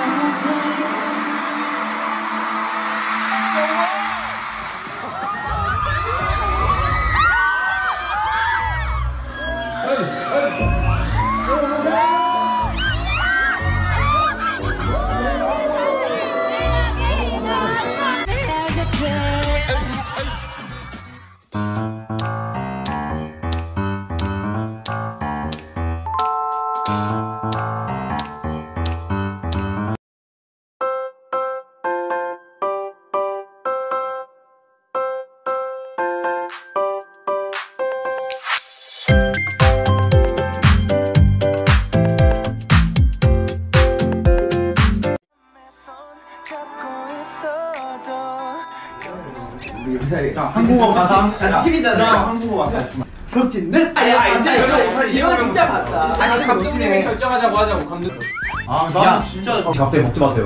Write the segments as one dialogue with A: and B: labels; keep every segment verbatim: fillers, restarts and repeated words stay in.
A: 자, 한국어 가상.
B: 팀이잖아.
A: 한국어 가상. 석진네?
B: 아니, 아, 이제 이거 이거 진짜 맞다.
C: 아니, 감독님이 결정하자고 하자고 감독.
A: 아, 나 진짜
D: 갑자기 먹지 마세요.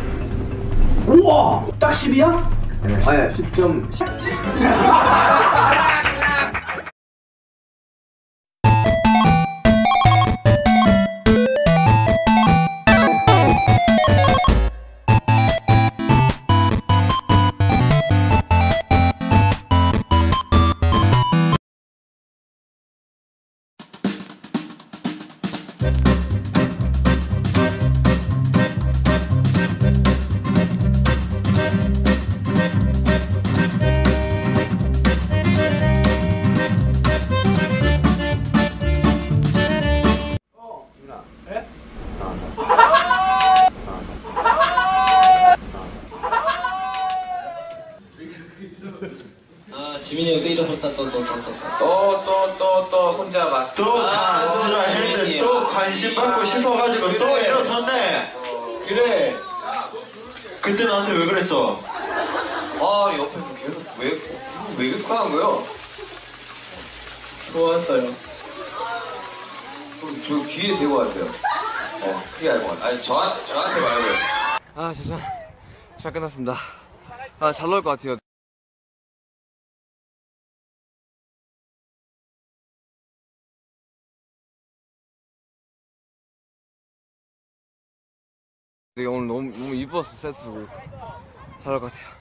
A: 우와!
B: 딱 십이야?
D: 아니, 십 점.
E: 아, 지민이 형이 또 일어섰다. 또 또 또
C: 또 또 또 또 혼자 막.
A: 또
E: 아,
A: 단수라 했는데
E: 재민이야.
A: 또 관심 받고 싶어가지고 또
E: 그래.
A: 일어섰네.
E: 그래.
A: 그때 나한테 왜 그랬어?
E: 아, 옆에서 계속 왜, 왜 계속 하는 거요? 좋았어요. 저, 저 귀에 대고 하세요. 어, 그게 알고 와. 아니, 저한, 저한테 말고요. 아, 죄송. 잘 끝났습니다. 아, 잘 나올 것 같아요. 되게 오늘 너무, 너무 이뻤어, 세트고. 잘 나올 것 같아요.